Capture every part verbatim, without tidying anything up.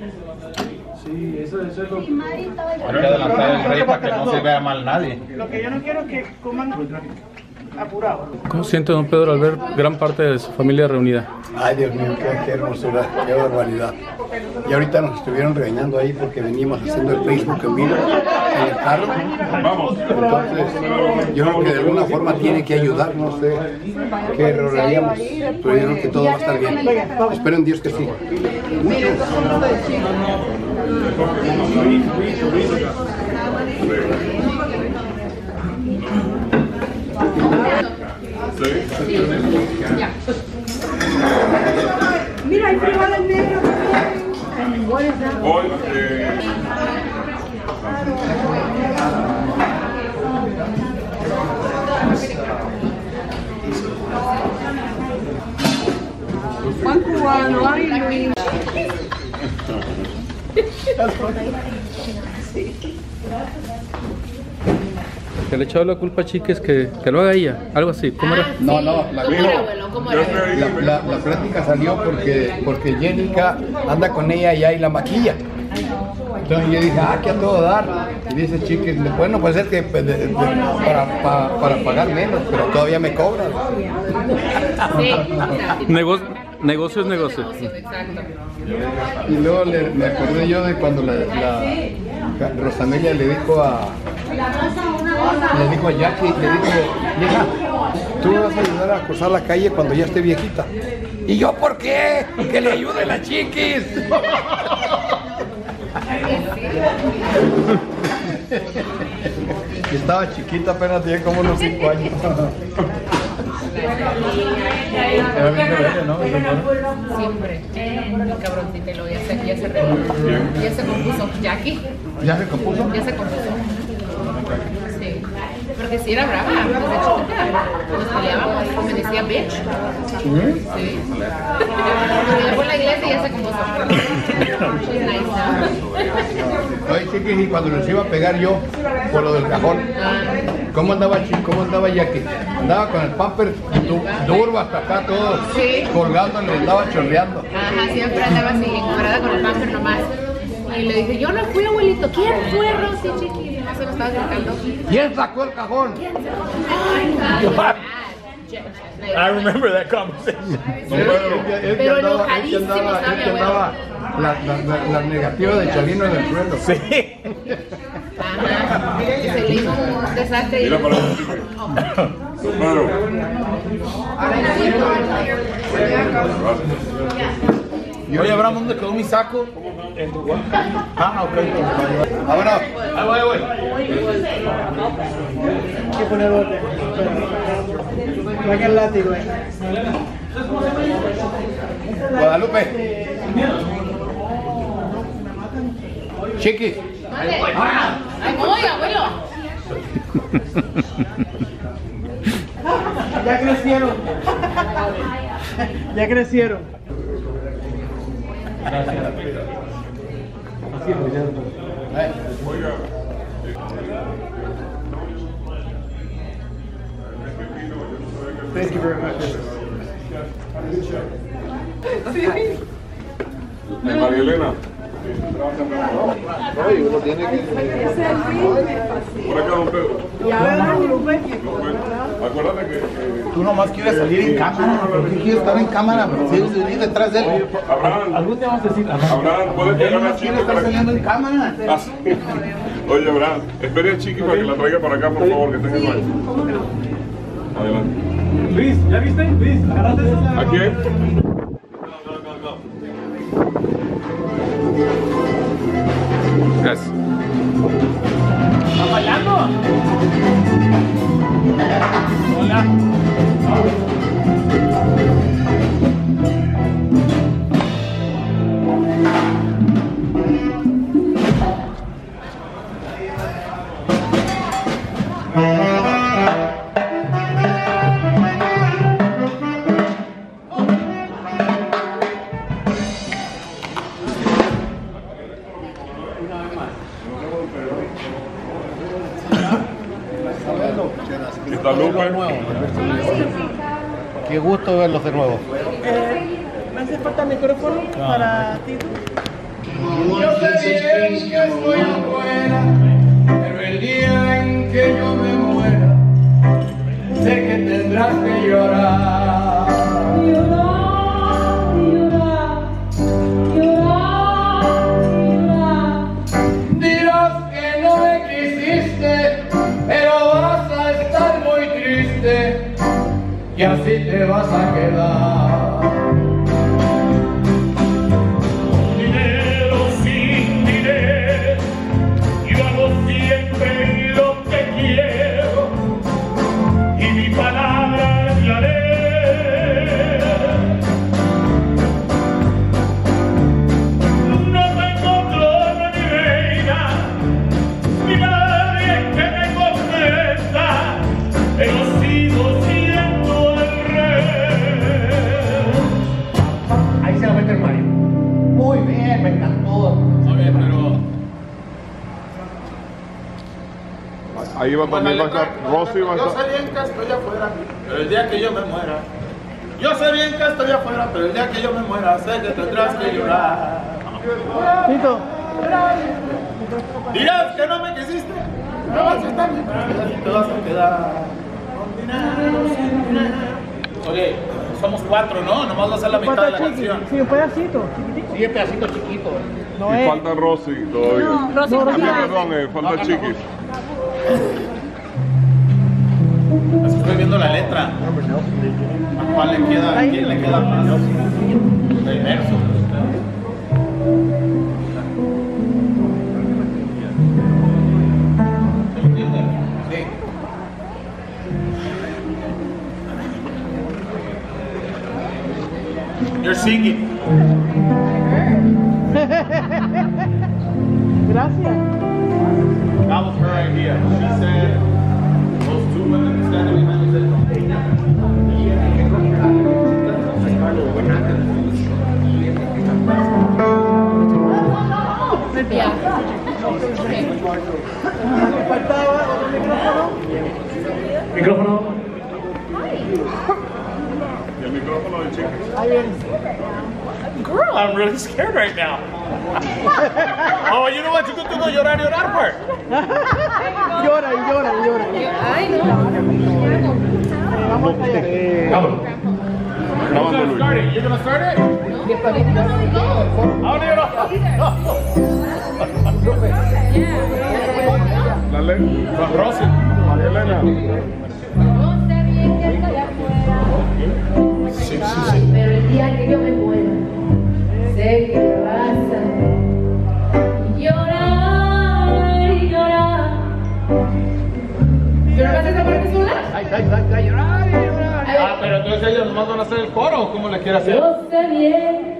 Sí, eso, eso es lo que... Hay que adelantar el rey para que no se vea mal nadie. Lo que yo no quiero es que coman apurado. ¿Cómo siente don Pedro al ver gran parte de su familia reunida? Ay, Dios mío, qué, qué hermosura, qué barbaridad. Y ahorita nos estuvieron regañando ahí porque venimos haciendo el Facebook en vivo en el carro. Vamos. Entonces, yo creo que de alguna forma tiene que ayudar, no sé qué error haríamos, pero yo creo que todo va a estar bien. Espero en Dios que sí. Mira, hay privada en negro. Hoy, eh... Juan cubano, ay Luis. Que le echaba la culpa a Chiques que, que lo haga ella, algo así, ¿cómo era? No, no, la, la, la, la plática salió porque, porque Jenica anda con ella y ahí la maquilla. Entonces yo dije, ah, que a todo dar. Y dice Chiques, bueno, pues es que de, de, de, para, para, para pagar menos, pero todavía me cobran. Nego negocio es negocio. Y luego le, me acordé yo de cuando la, la Rosamelia le dijo a le dijo a Jackie, le dijo, mira, tú me vas a ayudar a cruzar la calle cuando ya esté viejita. ¿Y yo por qué? Que le ayude la Chiquis. Y estaba chiquita, apenas tenía como unos cinco años. Era bien rebelde, ¿no? Siempre. Cabroncita, y luego ya se, ya se revolvió. Ya se compuso. ¿Jackie? ¿Ya se compuso? Ya se compuso. Sí. Porque si era brava, desde chiquita. Nos peleábamos. Me decía bitch. Sí. Cuando ya fue a la iglesia ya se compuso. She's nice now. Oye, Chiquis, y cuando les iba a pegar yo por lo del cajón, ¿cómo andaba, cómo andaba Jackie? Andaba con el pamper du duro hasta acá, todo sí, colgando, le andaba chorreando. Ajá, siempre andaba así, encuadrada con el pamper nomás. Y le dije, yo no fui, abuelito. ¿Quién fue, Rosy, Chiqui? No se lo estaba gritando. ¿Quién sacó el cajón? ¿Quién sacó? I remember that conversation. Pero enojadísimo estaba mi abuelo. La, la, la, la negativa de Chalino en el suelo. Sí. Ajá. Y se le hizo un desastre. Mira para allá. Pedro. Oye, Abraham, ¿dónde quedó mi saco? En tu cuarto. Ah, ok. Vámonos. Ahí voy, ahí voy. Hay que poner orden. Traiga el látigo, eh. Guadalupe. Chiqui. ¡Ay, voy, abuelo! Ya crecieron. Ya crecieron. Gracias. Así es, Oiga. Thank you very much. María Elena. Oye, uno tiene que... Por acá, don Pedro. Acuérdate que... Tú nomás quieres salir en cámara. ¿Por qué quieres estar en cámara? ¿Quieres venir detrás de él? Abraham. Algún día vamos a decir. Abraham, ¿puedes Él pegar no a quiere Chiqui estar para saliendo en cámara. Ah, sí. Oye, Abraham, espere a Chiqui para que la traiga para acá, por favor, que tenga el baño. Adelante. Luis, ¿ya viste? Luis, ¿agarraste esa? ¿A quién? Gracias. ¿Está fallando? Hola. Qué gusto verlos de nuevo. Eh, ¿Me hace falta micrófono para ti? bien que estoy afuera, pero el día en que yo me muera, sé que tendrás que llorar. Llorar, llorar, llorar, llorar. Dirás que no me quisiste, pero vas a estar muy triste y así te vas a quedar. Dinero sin dinero, yo hago siempre lo que quiero y mi palabra es la ley. No tengo trono ni reina, ni nadie que me comprenda, pero sigo siendo el rey. Ahí se va a meter Mario. Muy bien, me encantó. Oye, pero Ahí va también va a estar Rosy, va a Yo estar. sé bien que estoy afuera, pero el día que yo me muera. Yo sé bien que estoy afuera, pero el día que yo me muera, sé que tendrás que llorar. Tito. Dirás que no me quisiste, no vas a estar bien, y te vas a quedar con dinero, sin dinero. Oye, somos cuatro, ¿no? Nomás va a ser la mitad de la Falta canción. chiqui. Sí, un pedacito, chiquitico. Sí, un pedacito chiquito. No Y es. falta Rosy todavía. Rosy, No, A mí, Rosy. perdón, eh, falta Chiquis. Estoy viendo la letra. ¿A cuál le queda? ¿A quién le queda más? El verso. Sí. You're singing. Gracias. That was her idea. She said those two women standing behind me Ya. Me faltaba otro micrófono. Micrófono. Y el micrófono de Chiquis. Ahí viene. Girl, I'm really scared right now. Oh, you know what? You could do the llorar, llorar part. Llora y llora y llora. Ay, no. Eh, vamos a allá. Grabando, Who's Luis. gonna start it? You're gonna start it? Oh, no. Dale. Rosy. María Elena. Sí, sí, sí. Pero el día que yo me muera, sé que me vas a llorar y llorar. ¿Pero vas a esa parte sola? Ay, ay, ay, ay, llorar, llorar. Ah, pero entonces ellos nomás van a hacer el coro, ¿o cómo le quiere hacer? Yo sé bien.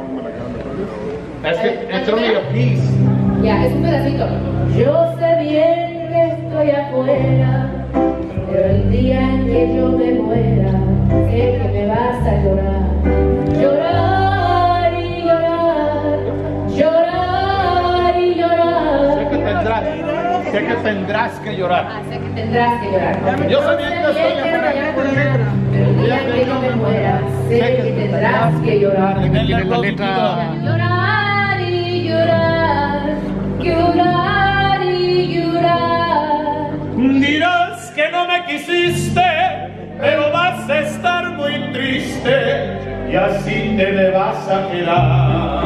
Es que it's only a piece. Ya, es un pedacito. Yo sé bien que estoy afuera, pero el día en que yo me muera, sé que me vas a llorar. Llorar y llorar, llorar y llorar. Sé que tendrás, sé que tendrás que llorar. Ah, sé que tendrás que llorar. Yo sé bien que estoy afuera, pero el día en que yo me muera, sé que tendrás que llorar. Tiene la letra. Llorar y llorar, llorar y llorar. Dirás que no me quisiste, pero vas a estar muy triste y así te me vas a quedar.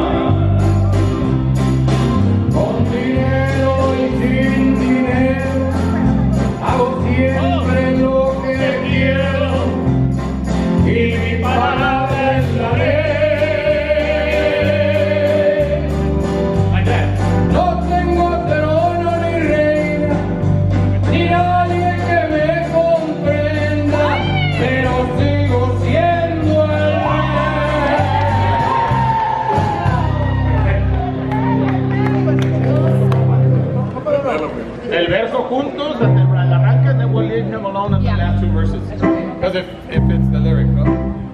Con dinero y sin dinero, hago siempre lo que quiero. Y mi palabra es la ley. No tengo trono ni reina, ni nadie que me comprenda, pero sigo siendo el rey. El verso juntos, el arranque, and then we'll leave him alone in the last two verses. Because if, if it's the lyric, no?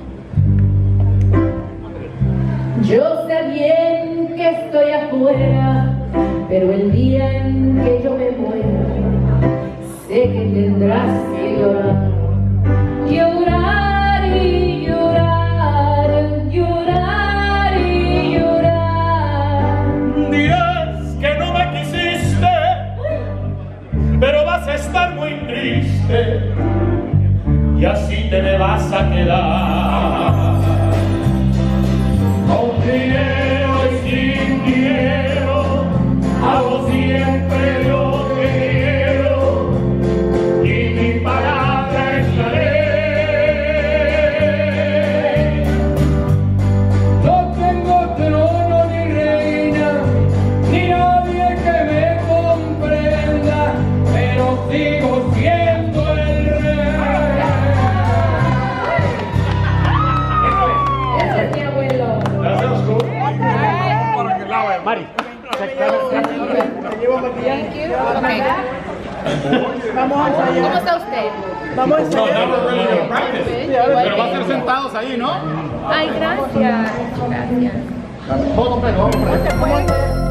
Yo sé bien que estoy afuera, pero el día en que yo me muera, sé que tendrás que llorar. Llorar y llorar, llorar y llorar. Dirás muy triste y así te me vas a quedar. Con dinero y sin dinero hago siempre lo que quiero y mi palabra es la ley. No tengo trono ni reina, ni nadie que me comprenda, pero sigo siendo el rey. Ese es mi abuelo. Mari. Thank you. Okay. Vamos a ¿Cómo ensayar. está usted? Vamos a ensayar. Pero va a ser sentados ahí, ¿no? Ay, gracias. Gracias. Todo pegó. Vamos a hacer-